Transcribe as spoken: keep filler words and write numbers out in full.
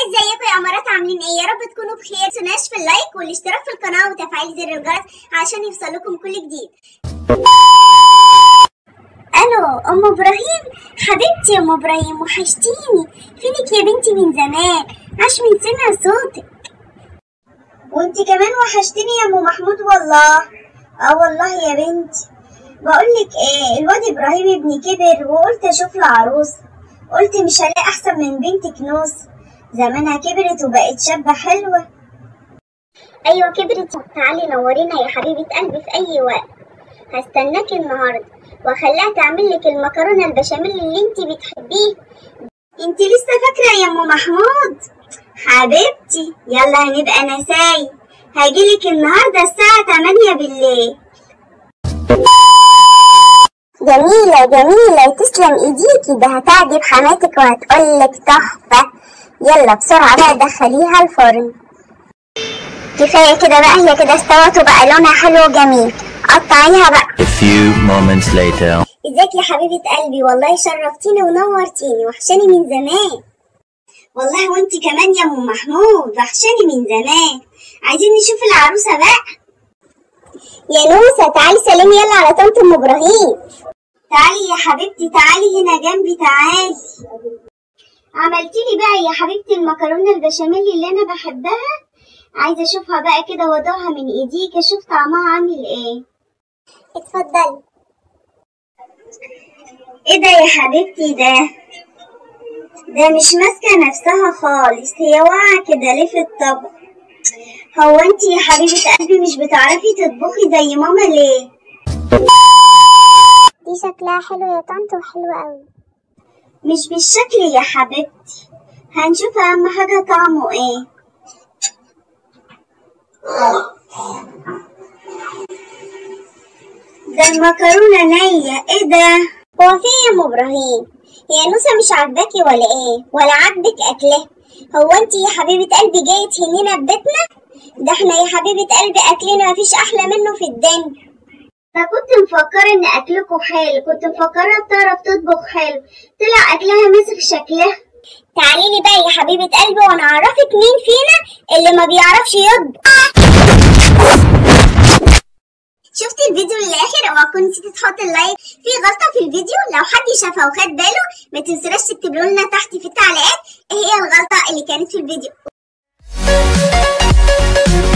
ازيكم يا امارات، عاملين ايه؟ يا رب تكونوا بخير. متنسوناش في اللايك والاشتراك في القناه وتفعيل زر الجرس عشان يوصلكم كل جديد. الو ام ابراهيم، حبيبتي يا ام ابراهيم، وحشتيني. فينك يا بنتي من زمان؟ عاش من سمع صوتك. وانتي كمان وحشتيني يا ام محمود والله. اه والله يا بنتي. بقولك ايه، الواد ابراهيم ابني كبر وقلت اشوف له عروسه. قلت مش هلاقي احسن من بنت كنوس، زمانها كبرت وبقت شابه حلوه. ايوه كبرت. تعالي نورينا يا حبيبه قلبي في اي وقت. هستناكي النهارده واخليها تعمل لك المكرونه البشاميل اللي انتي بتحبيه. انتي لسه فاكره يا ام محمود؟ حبيبتي يلا هنبقى نساي. هجيلك النهارده الساعه تمانية بالليل. جميلة جميلة، تسلم ايديكي، ده هتعجب حماتك وهتقولك تحفة. يلا بسرعة بقى دخليها الفرن. كفاية كده بقى، هي كده استوت وبقى لونها حلو وجميل. قطعيها بقى. A few moments later. ازيك يا حبيبة قلبي؟ والله شرفتيني ونورتيني، وحشاني من زمان. والله وانتي كمان يا ام محمود، وحشاني من زمان. عايزين نشوف العروسة بقى. يا نوسة تعالي سلمي يلا على طنط ام ابراهيم. تعالي يا حبيبتي، تعالي هنا جنبي، تعالي. عملتيلي بقى يا حبيبتي المكرونة البشاميل اللي انا بحبها. عايزة اشوفها بقى كده وادوقها من ايديك، اشوف طعمها عامل ايه. اتفضلي. ايه ده يا حبيبتي؟ ده ده مش ماسكة نفسها خالص، هي واقعة كده ليه في الطبق؟ هو انتي يا حبيبة قلبي مش بتعرفي تطبخي زي ماما ليه؟ دي شكلها حلو يا طنط وحلوة قوي. مش بالشكل يا حبيبتي، هنشوف اهم حاجة طعمه ايه. ده المكرونة نية. ايه ده؟ هو في ايه يا ام ابراهيم؟ هي نوسة مش عاجباكي ولا ايه؟ ولا عاجبك اكلها؟ هو انتي يا حبيبة قلبي جاية تهنينا في بيتنا؟ ده احنا يا حبيبة قلبي اكلنا مفيش احلى منه في الدنيا. انا كنت مفكرة ان اكلكوا حلو، كنت مفكرة بتعرف تطبخ حلو، طلع اكلها مسك شكلها. تعالي لي بقى يا حبيبة قلبي وانا اعرفك مين فينا اللي ما بيعرفش يطبخ. شفتي الفيديو للاخر؟ اوعى تكوني نسيتي تحطي اللايك. في غلطة في الفيديو، لو حد شافها وخد باله ما تنسوش تكتبوا لنا تحت في التعليقات ايه هي الغلطة اللي كانت في الفيديو.